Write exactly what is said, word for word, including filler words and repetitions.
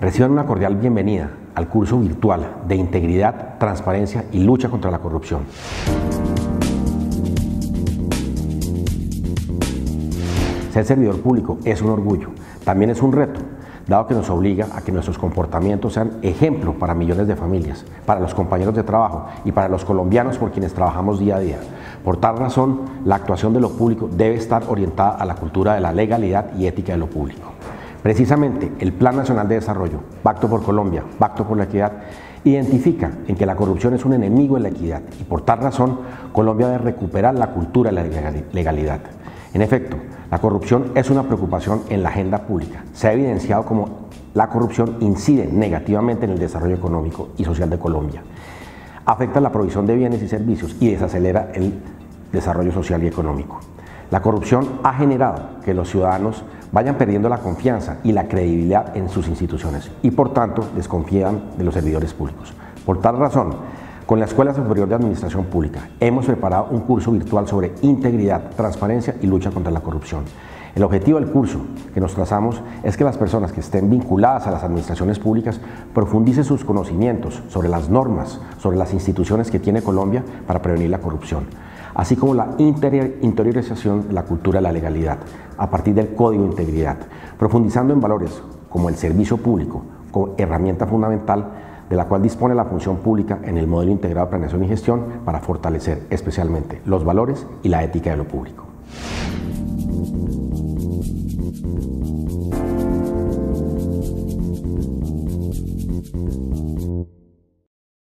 Reciban una cordial bienvenida al curso virtual de Integridad, Transparencia y Lucha contra la Corrupción. Ser servidor público es un orgullo, también es un reto, dado que nos obliga a que nuestros comportamientos sean ejemplo para millones de familias, para los compañeros de trabajo y para los colombianos por quienes trabajamos día a día. Por tal razón, la actuación de lo público debe estar orientada a la cultura de la legalidad y ética de lo público. Precisamente, el Plan Nacional de Desarrollo, Pacto por Colombia, Pacto por la Equidad, identifica en que la corrupción es un enemigo de la equidad y por tal razón, Colombia debe recuperar la cultura de la legalidad. En efecto, la corrupción es una preocupación en la agenda pública. Se ha evidenciado como la corrupción incide negativamente en el desarrollo económico y social de Colombia. Afecta la provisión de bienes y servicios y desacelera el desarrollo social y económico. La corrupción ha generado que los ciudadanos vayan perdiendo la confianza y la credibilidad en sus instituciones y por tanto desconfían de los servidores públicos. Por tal razón, con la Escuela Superior de Administración Pública hemos preparado un curso virtual sobre integridad, transparencia y lucha contra la corrupción. El objetivo del curso que nos trazamos es que las personas que estén vinculadas a las administraciones públicas profundicen sus conocimientos sobre las normas, sobre las instituciones que tiene Colombia para prevenir la corrupción, así como la interiorización de la cultura de la legalidad a partir del Código de Integridad, profundizando en valores como el servicio público, como herramienta fundamental de la cual dispone la función pública en el modelo integrado de planeación y gestión para fortalecer especialmente los valores y la ética de lo público.